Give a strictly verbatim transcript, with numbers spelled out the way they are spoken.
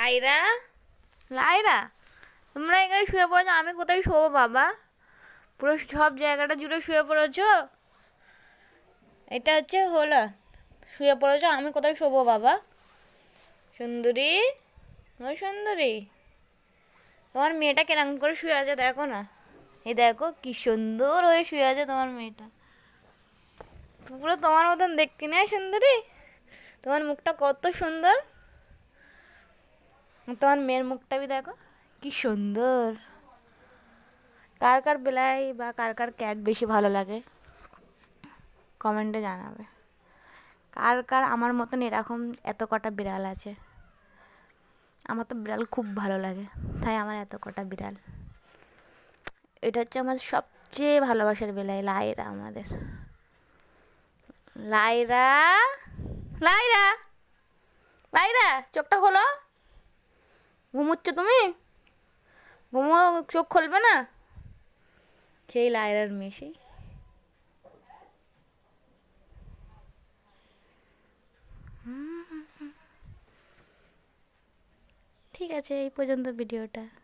Lyra, Lyra তোমরা এখানে শুয়ে পড়েছো, আমি কোথায় শোবো বাবা? পুরো সব জায়গাটা জুড়ে শুয়ে পড়েছো। এটা হচ্ছে হলো শুয়ে পড়েছো, আমি কোথায় শোবো বাবা? সুন্দরী, ও সুন্দরী, তোমার মেয়েটা কেরকম করে শুয়ে আছে দেখো না। এই দেখো কি সুন্দর হয়ে শুয়ে আছে তোমার মেয়েটা, পুরো তোমার মতন দেখতে নেই সুন্দরী? তোমার মুখটা কত সুন্দর, তোমার মেয়ের মুখটা भी দেখো কি সুন্দর। কার কার বিলাই বা কার কার ক্যাট বেশি ভালো লাগে কমেন্টে জানাবে। কার কার আমার মতন এরকম এত কটা বিড়াল আছে? আমার তো বিড়াল খুব ভালো লাগে, তাই আমার এত কটা বিড়াল। এটা হচ্ছে আমার সবচেয়ে ভালোবাসার বিলাই লাইরা। আমাদের লাইরা, লাইরা, লাইরা চোখটা খোলো। ঘুমোচ্ছ তুমি? ঘুমো, চোখ খুলবে না? সেই লাইরার মেয়ে সেই। ঠিক আছে, এই পর্যন্ত ভিডিওটা।